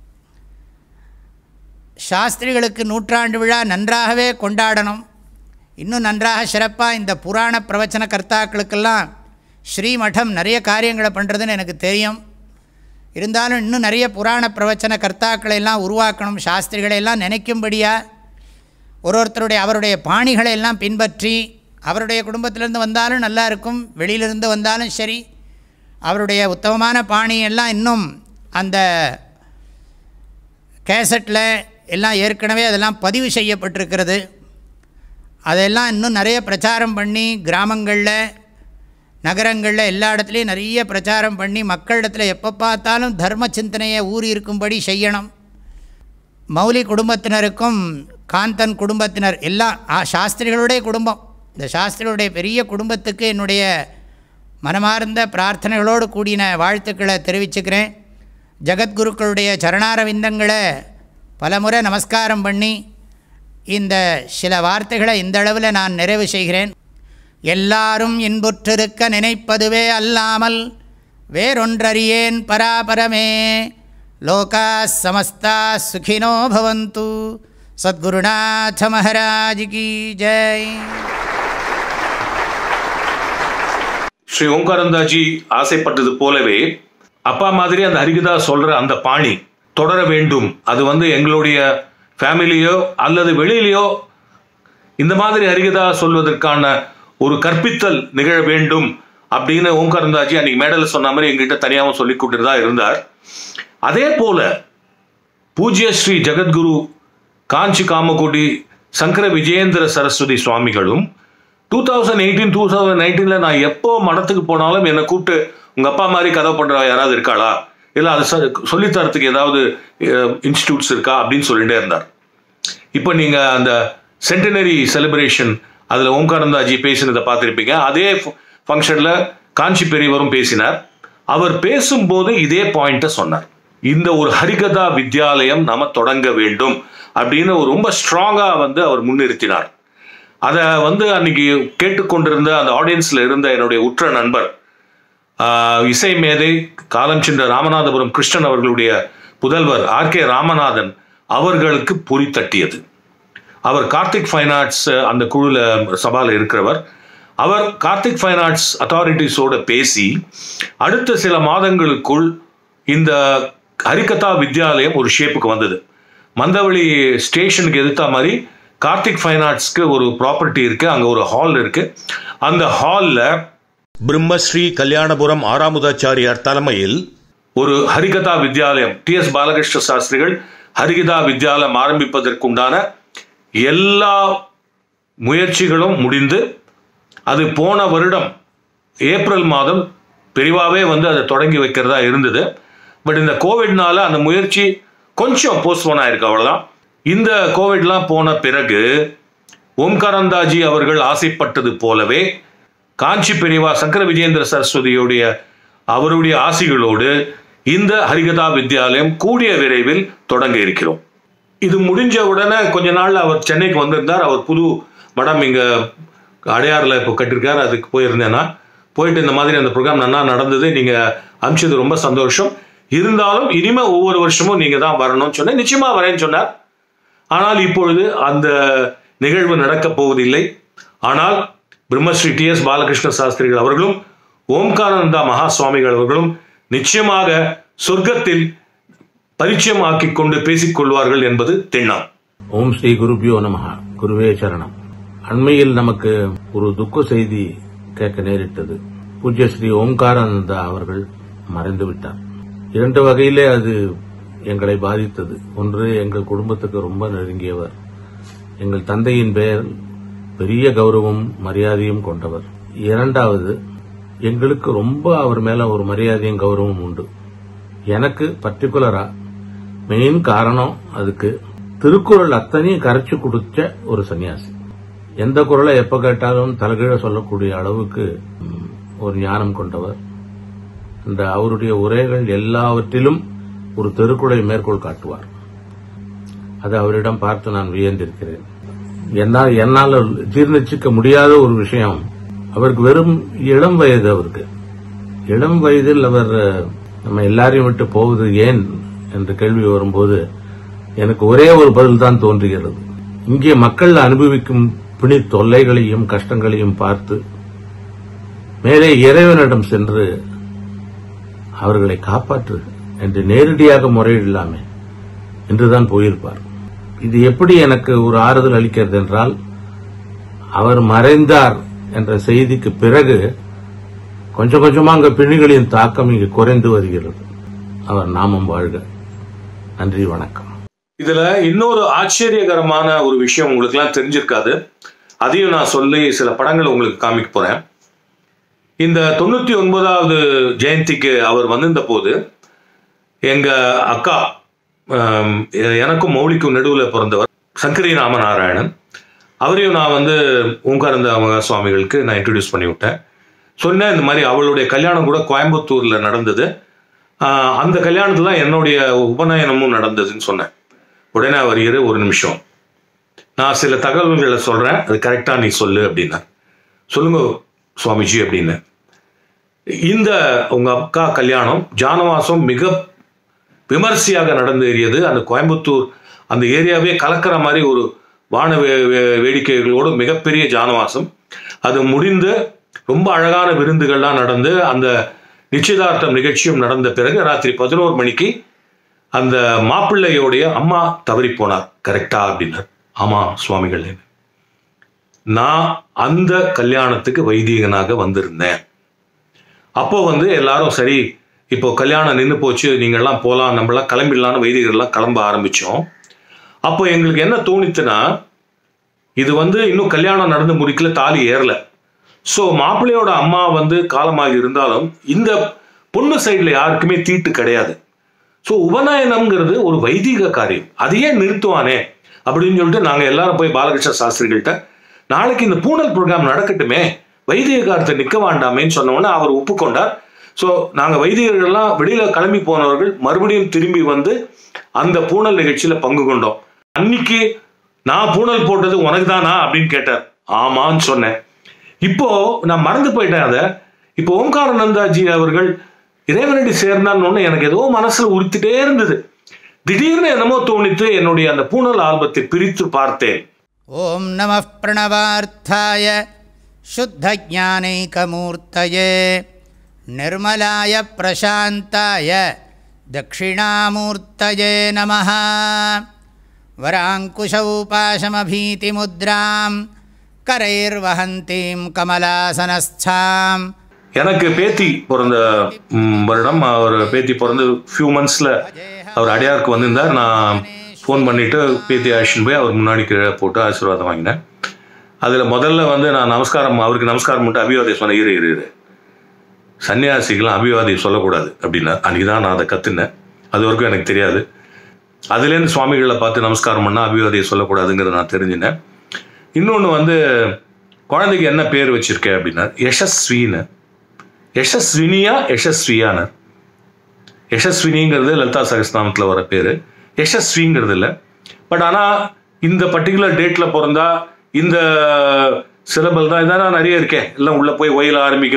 சாஸ்திரிகளுக்கு நூற்றாண்டு விழா நன்றாகவே கொண்டாடணும். இன்னும் நன்றாக சிறப்பாக இந்த புராண பிரவச்சன கர்த்தாக்களுக்கெல்லாம் ஸ்ரீமடம் நிறைய காரியங்களை பண்ணுறதுன்னு எனக்கு தெரியும். இருந்தாலும் இன்னும் நிறைய புராண பிரவச்சன கர்த்தாக்களையெல்லாம் உருவாக்கணும். சாஸ்திரிகளையெல்லாம் நினைக்கும்படியாக ஒருத்தருடைய அவருடைய பாணிகளையெல்லாம் பின்பற்றி, அவருடைய குடும்பத்திலேருந்து வந்தாலும் நல்லா இருக்கும், வெளியிலிருந்து வந்தாலும் சரி, அவருடைய உத்தமமான பாணியெல்லாம் இன்னும் அந்த கேசட்டில் எல்லாம் ஏற்கனவே அதெல்லாம் பதிவு செய்யப்பட்டிருக்கிறது. அதெல்லாம் இன்னும் நிறைய பிரச்சாரம் பண்ணி கிராமங்களில் நகரங்களில் எல்லா இடத்துலையும் நிறைய பிரச்சாரம் பண்ணி மக்களிடத்தில் எப்போ பார்த்தாலும் தர்ம சிந்தனையை ஊறி இருக்கும்படி செய்யணும். மௌலி குடும்பத்தினருக்கும் காந்தன் குடும்பத்தினர் எல்லாம் சாஸ்திரிகளுடைய குடும்பம், இந்த சாஸ்திரிகளுடைய பெரிய குடும்பத்துக்கு என்னுடைய மனமார்ந்த பிரார்த்தனைகளோடு கூடின வாழ்த்துக்களை தெரிவிச்சுக்கிறேன். ஜகத்குருக்களுடைய சரணாரவிந்தங்களை பலமுறை நமஸ்காரம் பண்ணி இந்த சில வார்த்தைகளை இந்த அளவில் நான் நிறைவு செய்கிறேன். எல்லாரும் இன்புற்றிருக்க நினைப்பதுவே அல்லாமல் வேறொன்றறியேன் பராபரமே. லோகா சமஸ்தா சுகினோ பவந்து. சத்குருநாத மகாராஜ் கி ஜெய். ஸ்ரீ ஓம்காரந்தாஜி ஆசைப்பட்டது போலவே அப்பா மாதிரி அந்த ஹரிகதா சொல்ற அந்த பாணி தொடர வேண்டும். அது வந்து எங்களுடைய ஃபேமிலியோ அல்லது வெளியிலையோ இந்த மாதிரி ஹரிகதா சொல்வதற்கான ஒரு கற்பித்தல் நிகழ வேண்டும் அப்படின்னு ஓம்காரந்தாஜி அன்னைக்கு மேடல் சொன்ன மாதிரி எங்கிட்ட தனியாகவும் சொல்லி கொடுத்துட்டு தான் இருந்தார். அதே போல பூஜ்ய ஸ்ரீ ஜெகத்குரு காஞ்சி காமகோடி சங்கர விஜயேந்திர சரஸ்வதி சுவாமிகளும் 2018-2019 நான் எப்போ மடத்துக்கு போனாலும் என்னை கூப்பிட்டு உங்கள் அப்பா மாதிரி கதை பண்ணுற யாராவது இருக்காளா, இல்லை அது சொல்லித்தரத்துக்கு ஏதாவது இன்ஸ்டிடியூட்ஸ் இருக்கா அப்படின்னு சொல்லிகிட்டே இருந்தார். இப்போ நீங்கள் அந்த சென்டினரி செலிப்ரேஷன் அதில் ஓம்காரந்தாஜி பேசினதை பார்த்துருப்பீங்க. அதே ஃபங்க்ஷனில் காஞ்சி பெரியவரும் பேசினார். அவர் பேசும்போது இதே பாயிண்ட்டை சொன்னார். இந்த ஒரு ஹரிகதா வித்யாலயம் நம்ம தொடங்க வேண்டும் அப்படின்னு ரொம்ப ஸ்ட்ராங்காக வந்து அவர் முன்னிறுத்தினார். அதை வந்து அன்னைக்கு கேட்டுக்கொண்டிருந்த அந்த ஆடியன்ஸில் இருந்த என்னுடைய உற்ற நண்பர் இசை மேதை காலம் சென்ற ராமநாதபுரம் கிருஷ்ணன் அவர்களுடைய புதல்வர் RK ராமநாதன் அவர்களுக்கு பொறி தட்டியது. அவர் கார்த்திக் ஃபைன் ஆர்ட்ஸ் அந்த குழுவில் சபாவில் இருக்கிறவர். அவர் கார்த்திக் ஃபைன் ஆர்ட்ஸ் அத்தாரிட்டிஸோடு பேசி அடுத்த சில மாதங்களுக்குள் இந்த ஹரிகதா வித்யாலயம் ஒரு ஷேப்புக்கு வந்தது. மந்தவெளி ஸ்டேஷனுக்கு எதிர்த்த மாதிரி கார்த்திக் ஃபைன் ஆர்ட்ஸ்க்கு ஒரு ப்ராப்பர்ட்டி இருக்குது, அங்கே ஒரு ஹால் இருக்குது. அந்த ஹாலில் பிரம்மஸ்ரீ கல்யாணபுரம் ஆறாமுதாச்சாரியார் தலைமையில் ஒரு ஹரிகதா வித்யாலயம், TS பாலகிருஷ்ண சாஸ்திரிகள் ஹரிகதா வித்யாலயம் ஆரம்பிப்பதற்குண்டான எல்லா முயற்சிகளும் முடிந்து அது போன வருடம் ஏப்ரல் மாதம் பெரிவாவே வந்து அதை தொடங்கி வைக்கிறதா இருந்தது. பட் இந்த கோவிட்னால அந்த முயற்சி கொஞ்சம் போஸ்ட்போன் ஆயிருக்கு, அவ்வளோதான். இந்த கோவிட்லாம் போன பிறகு ஓம்காரந்தாஜி அவர்கள் ஆசைப்பட்டது போலவே காஞ்சி பெரியவா சங்கர விஜயேந்திர சரஸ்வதியுடைய அவருடைய ஆசிகளோடு இந்த ஹரிகதா வித்யாலயம் கூடிய விரைவில் தொடங்க இருக்கிறோம். இது முடிஞ்ச உடனே கொஞ்ச நாள் அவர் சென்னைக்கு வந்திருந்தார். அவர் புது மடம் இங்கே அடையாறில் இப்போ கட்டிருக்கார். அதுக்கு போயிருந்தேன்னா போயிட்டு இந்த மாதிரி அந்த ப்ரோக்ராம் நல்லா நடந்தது, நீங்கள் அனுப்பிச்சது ரொம்ப சந்தோஷம், இருந்தாலும் இனிமேல் ஒவ்வொரு வருஷமும் நீங்கள் தான் வரணும்னு சொன்னேன். நிச்சயமாக வரேன்னு சொன்னார். ஆனால் இப்பொழுது அந்த நிகழ்வு நடக்கப் போவதில்லை. ஆனால் பிரம்மஸ்ரீ டி.எஸ். பாலகிருஷ்ண சாஸ்திரிகள் அவர்களும் ஓம்காரானந்தா மகா சுவாமிகள் அவர்களும் நிச்சயமாக சொர்க்கத்தில் பரிச்சயம் ஆக்கிக் கொண்டு பேசிக்கொள்வார்கள் என்பது திண்ணம். ஓம் ஸ்ரீ குருபியோ நமஹ. குருவே சரணம். அண்மையில் நமக்கு ஒரு துக்க செய்தி கேட்க நேரிட்டது. பூஜ்ய ஸ்ரீ ஓம்காரானந்தா அவர்கள் மறைந்து விட்டார். 2 வகையிலே அது எங்களை பாதித்தது. ஒன்று, எங்கள் குடும்பத்துக்கு ரொம்ப நெருங்கியவர், எங்கள் தந்தையின் பெயர் பெரிய கௌரவம் மரியாதையும் கொண்டவர். 2வது, எங்களுக்கு ரொம்ப அவர் மேல ஒரு மரியாதையும் கௌரவம் உண்டு. எனக்கு பர்டிகுலரா மெயின் காரணம் அதுக்கு திருக்குறள் அத்தனையும் கரைச்சு கொடுத்த ஒரு சன்னியாசி. எந்த குறளை எப்ப கேட்டாலும் தலைகீழ சொல்லக்கூடிய அளவுக்கு ஒரு ஞானம் கொண்டவர். அந்த அவருடைய உரைகள் எல்லாவற்றிலும் ஒரு திருக்குறளை மேற்கோள் காட்டுவார். அது அவரிடம் பார்த்து நான் வியந்திருக்கிறேன். என்னால் ஜீர்ணிச்சிக்க முடியாத ஒரு விஷயம், அவருக்கு வெறும் இளம் வயது. அவருக்கு இளம் வயதில் அவர் நம்ம எல்லாரையும் விட்டு போவது ஏன் என்ற கேள்வி வரும்போது எனக்கு ஒரே ஒரு பதில் தான் தோன்றுகிறது. இங்கே மக்கள் அனுபவிக்கும் பிணி தொல்லைகளையும் கஷ்டங்களையும் பார்த்து மேலே இறைவனிடம் சென்று அவர்களை காப்பாற்று என்று நேரடியாக முறையிடலாமே என்றுதான் போயிருப்பார். இது எப்படி எனக்கு ஒரு ஆறுதல் அளிக்கிறது என்றால், அவர் மறைந்தார் என்ற செய்திக்கு பிறகு கொஞ்சம் கொஞ்சமா அங்க பிணிகளின் தாக்கம் இங்கு குறைந்து வருகிறது. அவர் நாமம் வாழ்க. நன்றி, வணக்கம். இதுல இன்னொரு ஆச்சரியகரமான ஒரு விஷயம் உங்களுக்கு எல்லாம் தெரிஞ்சிருக்காது, அதையும் நான் சொல்லி சில படங்களை உங்களுக்கு காமிக்க போறேன். இந்த 99வது ஜெயந்திக்கு அவர் வந்திருந்த போது எங்க அக்கா, எனக்கும் மௌலிக்கும் நடுவில் பிறந்தவர் சங்கரி ராமநாராயணன், அவரையும் நான் ஓம்காரானந்தா சுவாமிகளுக்கு நான் இன்ட்ரடியூஸ் பண்ணி விட்டேன். சொன்னேன், இந்த மாதிரி அவளுடைய கல்யாணம் கூட கோயம்புத்தூர்ல நடந்தது, அந்த கல்யாணத்துல தான் என்னுடைய உபநயனமும் நடந்ததுன்னு சொன்னேன். உடனே அவர் ஒரு நிமிஷம், நான் சில தகவல்களை சொல்றேன், அது கரெக்டா நீ சொல்லு அப்படின்னா. சொல்லுங்க சுவாமிஜி அப்படின்னு. இந்த உங்க அக்கா கல்யாணம் ஜானவாசம் மிக விமர்சையாக நடந்தேறியது. அந்த கோயம்புத்தூர் அந்த ஏரியாவே கலக்கிற மாதிரி ஒரு வான வேடிக்கைகளோடு மிகப்பெரிய ஜானவாசம். அது முடிந்து ரொம்ப அழகான விருந்துகள்லாம் நடந்து அந்த நிச்சயதார்த்தம் நிகழ்ச்சியும் நடந்த பிறகு ராத்திரி 11 மணிக்கு அந்த மாப்பிள்ளையோடைய அம்மா தவறி போனார். கரெக்டா அப்படின்னார். ஆமா சுவாமிகள், நான் அந்த கல்யாணத்துக்கு வைதிகனாக வந்திருந்தேன். அப்போ எல்லாரும் சரி, இப்போ கல்யாணம் நின்று போச்சு, நீங்கள்லாம் போகலாம், நம்மளாம் கிளம்பிடலான்னு வைதிகர்லாம் கிளம்ப ஆரம்பித்தோம். அப்போ எங்களுக்கு என்ன தோணித்துன்னா, இது இன்னும் கல்யாணம் நடந்து முடிக்கல, தாலி ஏறல. ஸோ மாப்பிள்ளையோட அம்மா காலமாக இருந்தாலும் இந்த பொண்ணு சைடில் யாருக்குமே தீட்டு கிடையாது. ஸோ உபநயனம்ங்கிறது ஒரு வைதிக காரியம், அதையே நிறுத்துவானே அப்படின்னு சொல்லிட்டு நாங்கள் எல்லாரும் போய் பாலகிருஷ்ண சாஸ்திரிகள்கிட்ட, நாளைக்கு இந்த பூனல் ப்ரோக்ராம் நடக்கட்டுமே, வைதிக காலத்தை நிற்க வேண்டாமேன்னு சொன்னோன்னே அவர் ஒப்புக்கொண்டார். ஸோ நாங்கள் வைதிகர்கள்லாம் வெளியில் கிளம்பி போனவர்கள் மறுபடியும் திரும்பி அந்த பூனல் நிகழ்ச்சியில் பங்கு கொண்டோம். அன்னைக்கு நான் பூனல் போட்டது உனக்கு தானா அப்படின்னு கேட்டார். ஆமான்னு சொன்னேன். இப்போ நான் மறந்து போயிட்டேன் அதை. இப்போ ஓம்காரானந்தாஜி அவர்கள் இறைவனடி சேர்ந்தான்னு எனக்கு ஏதோ மனசுல உறுத்திட்டே இருந்தது. திடீர்னு என்னமோ தோணித்து என்னுடைய அந்த பூனல் ஆல்பத்தை பிரித்து பார்த்தேன். ஓம் நம பிரணவார்த்தாய சுத்த ஞானைகமூர்த்தயே நிர்மலாய பிரசாந்தாய தட்சிணாமூர்த்தயே நமஹ. வராங்குஷௌ பாசமபீதிமுத்ராம் கரைர்வஹந்தீம் கமலாசனஸ்தாம். எனக்கு பேத்தி பிறந்த வருடம், அவர் பேத்தி பிறந்து ஃபியூ மந்த்ஸில் அவர் அடையாருக்கு வந்திருந்தார். நான் ஃபோன் பண்ணிவிட்டு பேத்தி ஆக்ஷன் போய் அவர் முன்னாடி கீழே போட்டு ஆசீர்வாதம் வாங்கினேன். அதில் முதல்ல நான் நமஸ்காரம், அவருக்கு நமஸ்காரம் பண்ணிட்டு அபிவாதி சொன்னேன். இரு சன்னியாசிகளாம் அபிவாதி சொல்லக்கூடாது அப்படின்னா. அன்றைக்கி தான் நான் அதை கற்றுனேன், அது வரைக்கும் எனக்கு தெரியாது. அதுலேருந்து சுவாமிகளை பார்த்து நமஸ்காரம் பண்ணால் அபிவாதியை சொல்லக்கூடாதுங்கிறத நான் தெரிஞ்சினேன். இன்னொன்று குழந்தைக்கு என்ன பேர் வச்சிருக்கேன் அப்படின்னா யசஸ்வின்னு. யசஸ்வினியா யசஸ்வியான? யசஸ்வினிங்கிறது லலிதா சகஸ்ரநாமத்தில் வர பேர், யசஸ்விங்கிறது இல்லை. பட் ஆனால் இந்த பர்டிகுலர் டேட்டில் பிறந்தா இந்த சிலபல் தான், இதான் நிறைய இருக்கேன், எல்லாம் உள்ளே போய் ஒயில ஆரம்பிக்கணும்,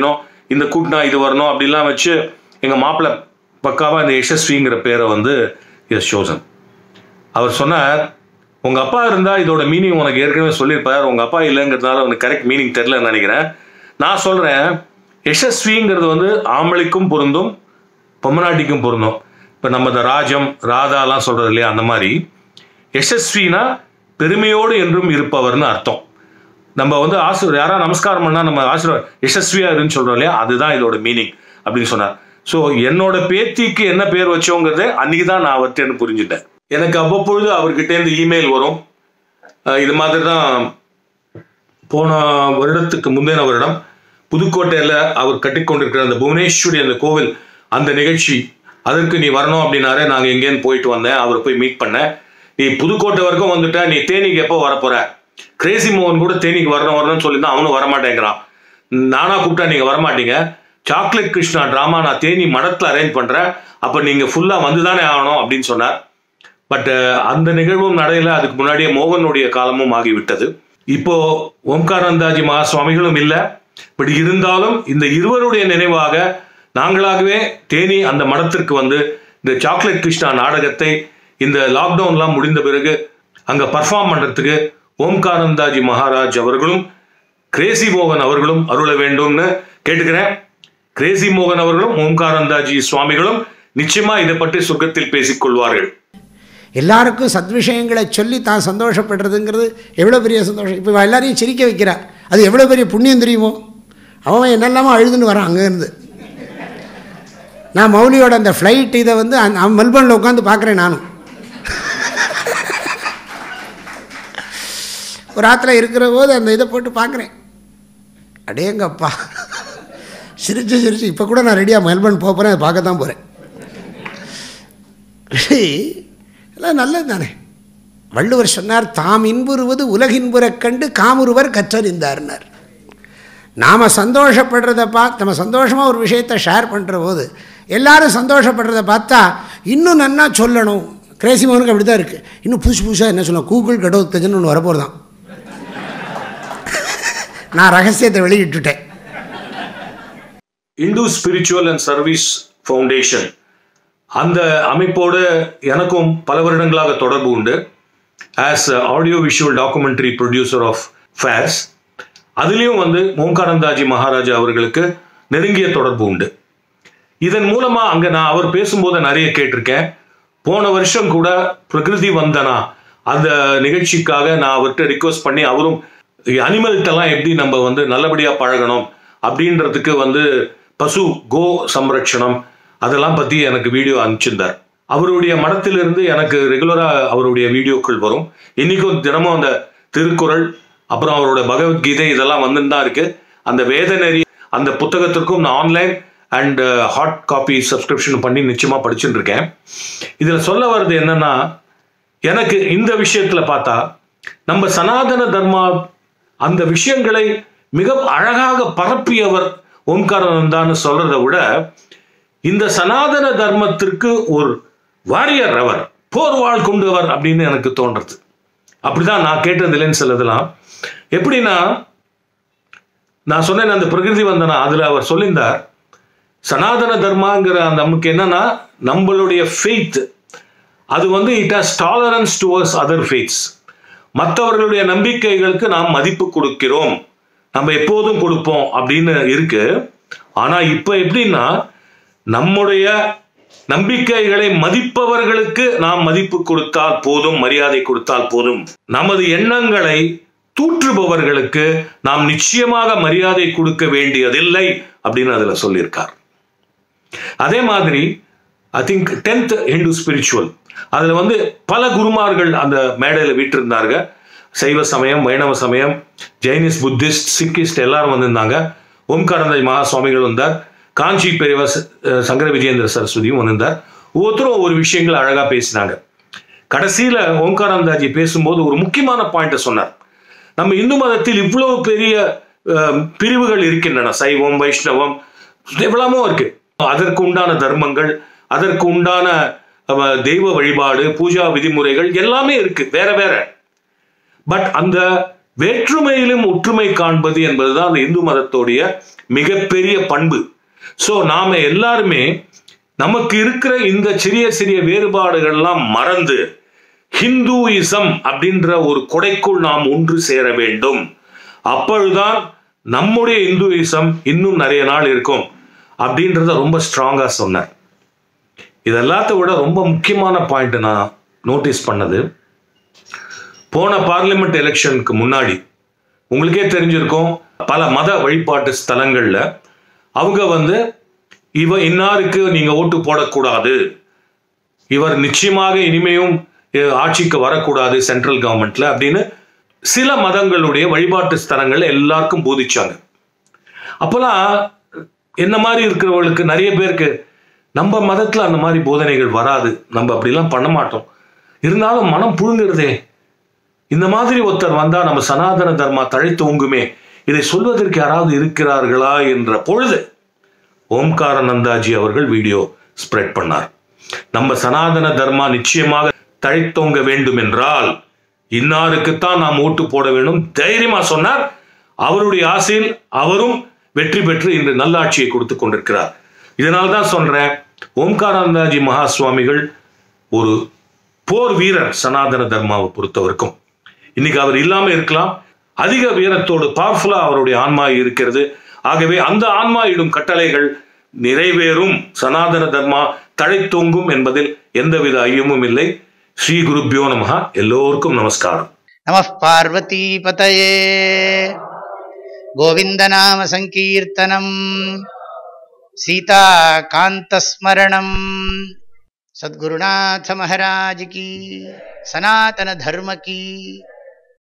இந்த கூட்டினா இது வரணும் அப்படிலாம் வச்சு எங்கள் மாப்பிள்ளை பக்காவாக இந்த யசஸ்விங்கிற பேரை வந்து எஸ் சோசன். அவர் சொன்னார், உங்கள் அப்பா இருந்தால் இதோட மீனிங் உனக்கு ஏற்கனவே சொல்லியிருப்பார், உங்கள் அப்பா இல்லைங்கிறதுனால உனக்கு கரெக்ட் மீனிங் தெரிலன்னு நினைக்கிறேன். நான் சொல்கிறேன், யசஸ்விங்கிறது வந்து ஆம்பளைக்கும் பொருந்தும் பொம்மநாட்டிக்கும் பொருந்தும். இப்போ நம்ம இந்த ராஜம் ராதாலாம் சொல்கிறது இல்லையா, அந்த மாதிரி யசஸ்வினா பெருமையோடு என்றும் இருப்பவர்னு அர்த்தம். நம்ம வந்து யாராவது நமஸ்காரம் பண்ணால் நம்ம யசஸ்வியா இருன்னு சொல்கிறோம் இல்லையா, அதுதான் இதோட மீனிங் அப்படின்னு சொன்னார். ஸோ என்னோட பேத்திக்கு என்ன பேர் வச்சோங்கிறத அன்றைக்கி தான் நான் அவர்கிட்ட புரிஞ்சுட்டேன். எனக்கு அவ்வப்பொழுது அவர்கிட்டேருந்து இமெயில் வரும். இது மாதிரி தான் போன வருடத்துக்கு முந்தின வருடம் புதுக்கோட்டையில் அவர் கட்டிக்கொண்டிருக்கிற அந்த புவனேஸ்வரி அந்த கோவில் அந்த நிகழ்ச்சி, அதற்கு நீ வரணும் அப்படின்னாரு. நாங்கள் எங்கேன்னு போயிட்டு வந்தேன், அவரை போய் மீட் பண்ணேன். நீ புதுக்கோட்டை வரைக்கும் வந்துட்ட, நீ தேனிக்கு எப்போ வரப்போற? கிரேசி மோகன் கூட தேனிக்கு வரணும்னு சொல்லி தான் அவனும் வரமாட்டேங்கிறான். நானா கூப்பிட்டா நீங்கள் வரமாட்டீங்க. சாக்லேட் கிருஷ்ணா ட்ராமா நான் தேனி மடத்தில் அரேஞ்ச் பண்ணுறேன், அப்போ நீங்கள் ஃபுல்லாக வந்து தானே ஆகணும் அப்படின்னு சொன்னார். பட் அந்த நிகழ்வும் நடையில் அதுக்கு முன்னாடியே மோகனுடைய காலமும் ஆகிவிட்டது. இப்போ ஓம்காரானந்தாஜி மகா சுவாமிகளும் இல்லை. பட் இருந்தாலும் இந்த இருவருடைய நினைவாக நாங்களாகவே தேனி அந்த மடத்திற்கு வந்து இந்த சாக்லேட் கிருஷ்ணா நாடகத்தை இந்த லாக்டவுன்லாம் முடிந்த பிறகு அங்கே பர்ஃபார்ம் பண்ணுறதுக்கு ஓம்காரானந்தாஜி மகாராஜ் அவர்களும் கிரேசி மோகன் அவர்களும் அருள வேண்டும்னு கேட்டுக்கிறேன். கிரேசி மோகன் அவர்களும் ஓம்காரானந்தாஜி சுவாமிகளும் நிச்சயமா இதை பற்றி சொர்க்கத்தில் பேசிக்கொள்வார்கள். எல்லாருக்கும் சத்விஷயங்களை சொல்லி தான் சந்தோஷப்படுறதுங்கிறது எவ்வளோ பெரிய சந்தோஷம். இப்போ எல்லாரையும் சிரிக்க வைக்கிறார், அது எவ்வளோ பெரிய புண்ணியம் தெரியுமோ. அவன் என்னெல்லாமோ அழுதுன்னு வரான் அங்கேருந்து. நான் மௌலியோட அந்த ஃப்ளைட் இதை வந்து மெல்பர்னில் உட்காந்து பார்க்குறேன். நானும் ஒரு ஆற்றுல இருக்கிற போது அந்த இதை போட்டு பார்க்குறேன். அடேங்கப்பா, சிரிச்சு இப்போ கூட நான் ரெடியாக மெல்பர்ன் போகிறேன், அதை பார்க்க தான் போகிறேன். எல்லாம் நல்லது தானே. வள்ளுவர் சொன்னார், தாம் இன்புறுவது உலகின்புறக் கண்டு காமுறுவர் கற்றறிந்தார்னார். நாம் சந்தோஷப்படுறதை பார்த்து நம்ம சந்தோஷமாக ஒரு விஷயத்தை ஷேர் பண்ணுற போது எல்லோரும் சந்தோஷப்படுறதை பார்த்தா இன்னும் நன்னா சொல்லணும். கிரேசி மோகனுக்கு அப்படி தான் இருக்குது. இன்னும் புதுசாக என்ன சொல்லணும், கூகுள் கடவுத்தஜன்னு ஒன்று வரப்போகிறது தான். நான் ரகசியத்தை வெளியிட்டுட்டேன். Hindu spiritual and service foundation அந்த அமைப்போடு எனக்கும் பல வருடங்களாக தொடர்பு உண்டு. As audio visual documentary producer of fairs, அதுலேயும் வந்து ஓம்காரானந்தாஜி மகாராஜா அவர்களுக்கு நெருங்கிய தொடர்பு உண்டு. இதன் மூலமாக அங்கே நான் அவர் பேசும்போது நிறைய கேட்டிருக்கேன். போன வருஷம் கூட பிரகிருதி வந்தனா அந்த நிகழ்ச்சிக்காக நான் அவர்கிட்ட ரிக்வெஸ்ட் பண்ணி, அவரும் அனிமல்கிட்டலாம் எப்படி நம்ம வந்து நல்லபடியாக பழகணும் அப்படின்றதுக்கு வந்து பசு கோ சம்ரட்சணம் அதெல்லாம் பற்றி எனக்கு வீடியோ அனுப்பிச்சிருந்தார். அவருடைய மடத்திலிருந்து எனக்கு ரெகுலராக அவருடைய வீடியோக்கள் வரும். இன்றைக்கும் தினமும் அந்த திருக்குறள், அப்புறம் அவரோட பகவத்கீதை இதெல்லாம் வந்துன்னு தான் இருக்குது. அந்த வேதநெறி அந்த புத்தகத்திற்கும் நான் online and hard copy subscription பண்ணி நிச்சயமாக படிச்சுட்டு இருக்கேன். இதில் சொல்ல வர்றது என்னன்னா, எனக்கு இந்த விஷயத்தில் பார்த்தா நம்ம சனாதன தர்மா அந்த விஷயங்களை மிக அழகாக பரப்பியவர் ஓம்காரானந்தான்னு சொல்றதை விட, இந்த சனாதன தர்மத்திற்கு ஒரு வாரியர், அவர் போர்வாள் கொண்டவர் அப்படின்னு எனக்கு தோன்றது. அப்படிதான் நான் கேட்டதில்லைன்னு சிலதெல்லாம். எப்படின்னா, நான் சொன்னேன் அந்த பிரகிருதி வந்தனா, அதில் அவர் சொல்லியிருந்தார், சனாதன தர்மாங்கிற அந்த நமக்கு என்னன்னா, நம்மளுடைய ஃபெய்த் அது வந்து it has tolerance towards other faiths. மற்றவர்களுடைய நம்பிக்கைகளுக்கு நாம் மதிப்பு கொடுக்கிறோம், நம்ம எப்போதும் கொடுப்போம் அப்படின்னு இருக்கு. ஆனால் இப்போ எப்படின்னா, நம்முடைய நம்பிக்கைகளை மதிப்பவர்களுக்கு நாம் மதிப்பு கொடுத்தால் போதும், மரியாதை கொடுத்தால் போதும். நமது எண்ணங்களை தூற்றுபவர்களுக்கு நாம் நிச்சயமாக மரியாதை கொடுக்க வேண்டியதில்லை அப்படின்னு அதில் சொல்லியிருக்கார். அதே மாதிரி I think 10th Hindu spiritual அதில் வந்து பல குருமார்கள் அந்த மேடையில் வீட்டிருந்தாங்க. சைவ சமயம், வைணவ சமயம், ஜெயினிஸ்ட், புத்திஸ்ட், சிக்கிஸ்ட் எல்லாரும் வந்திருந்தாங்க. ஓம்காரானந்தாஜி மகா சுவாமிகள் வந்தார். காஞ்சி பெரியவர் சங்கர விஜயேந்திர சரஸ்வதியும் வந்திருந்தார். ஒவ்வொருத்தரும் ஒவ்வொரு விஷயங்கள் அழகாக பேசினாங்க. கடைசியில் ஓம்காரானந்தாஜி பேசும்போது ஒரு முக்கியமான பாயிண்ட்டை சொன்னார். நம்ம இந்து மதத்தில் இவ்வளவு பெரிய பிரிவுகள் இருக்கின்றன, சைவம், வைஷ்ணவம், எவ்வளவோ இருக்கு. அதற்கு உண்டான தர்மங்கள், அதற்கு உண்டான தெய்வ வழிபாடு, பூஜா விதிமுறைகள் எல்லாமே இருக்கு வேற வேற. பட் அந்த வேற்றுமையிலும் ஒற்றுமை காண்பது என்பதுதான் அந்த இந்து மதத்தோடைய மிகப்பெரிய பண்பு. ஸோ நாம எல்லாருமே நமக்கு இருக்கிற இந்த சிறிய சிறிய வேறுபாடுகள்லாம் மறந்து ஹிந்துயிசம் அப்படின்ற ஒரு கொடைக்குள் நாம் ஒன்று சேர வேண்டும். அப்பொழுதுதான் நம்முடைய இந்துயிசம் இன்னும் நிறைய நாள் இருக்கும் அப்படின்றத ரொம்ப ஸ்ட்ராங்கா சொன்னார். இதெல்லாத்த விட ரொம்ப முக்கியமான பாயிண்ட் நான் நோட்டீஸ் பண்ணது, போன பார்லிமெண்ட் எலெக்ஷனுக்கு முன்னாடி உங்களுக்கே தெரிஞ்சிருக்கும், பல மத வழிபாட்டு ஸ்தலங்கள்ல அவங்க இன்னாருக்கு நீங்க ஓட்டு போடக்கூடாது, இவர் நிச்சயமாக இனிமேயும் ஆட்சிக்கு வரக்கூடாது சென்ட்ரல் கவர்மெண்ட்ல அப்படின்னு சில மதங்களுடைய வழிபாட்டு ஸ்தலங்கள்ல எல்லாருக்கும் போதிச்சாங்க. அப்பெல்லாம் என்ன மாதிரி இருக்கிறவங்களுக்கு நிறைய பேருக்கு நம்ம மதத்துல அந்த மாதிரி போதனைகள் வராது, நம்ம அப்படிலாம் பண்ண மாட்டோம், இருந்தாலும் மனம் புழுங்குறதே, இந்த மாதிரி ஒருத்தர் வந்தா நம்ம சனாதன தர்மா தழைத்தோங்குமே, இதை சொல்வதற்கு யாராவது இருக்கிறார்களா என்ற பொழுது ஓம்காரானந்தாஜி அவர்கள் வீடியோ ஸ்ப்ரெட் பண்ணார். நம்ம சனாதன தர்மா நிச்சயமாக தழைத்தோங்க வேண்டும் என்றால் இன்னாருக்குத்தான் நாம் ஓட்டு போட வேண்டும் தைரியமா சொன்னார். அவருடைய ஆசையில் அவரும் வெற்றி பெற்று இன்று நல்லாட்சியை கொடுத்து கொண்டிருக்கிறார். இதனால்தான் சொல்றேன், ஓம்காரானந்தாஜி மகா சுவாமிகள் ஒரு போர் வீரர் சனாதன தர்மாவை பொறுத்தவரைக்கும். இன்னைக்கு அவர் இல்லாம இருக்கலாம், அதிக வீரத்தோடு பவர்ஃபுல்லா அவருடைய ஆன்மா இருக்கிறது. ஆகவே அந்த ஆன்மா இடும் கட்டளைகள் நிறைவேறும், சனாதன தர்மா தழைத்தோங்கும் என்பதில் எந்தவித ஐயமும் இல்லை. ஸ்ரீ குருப்யோ நமஹ. எல்லோருக்கும் நமஸ்காரம். நம பார்வதி பதயே. கோவிந்த நாம சங்கீர்த்தனம், சீதா காந்த ஸ்மரணம். சத்குருநாத மகாராஜ் கி, சனாதன தர்ம கி.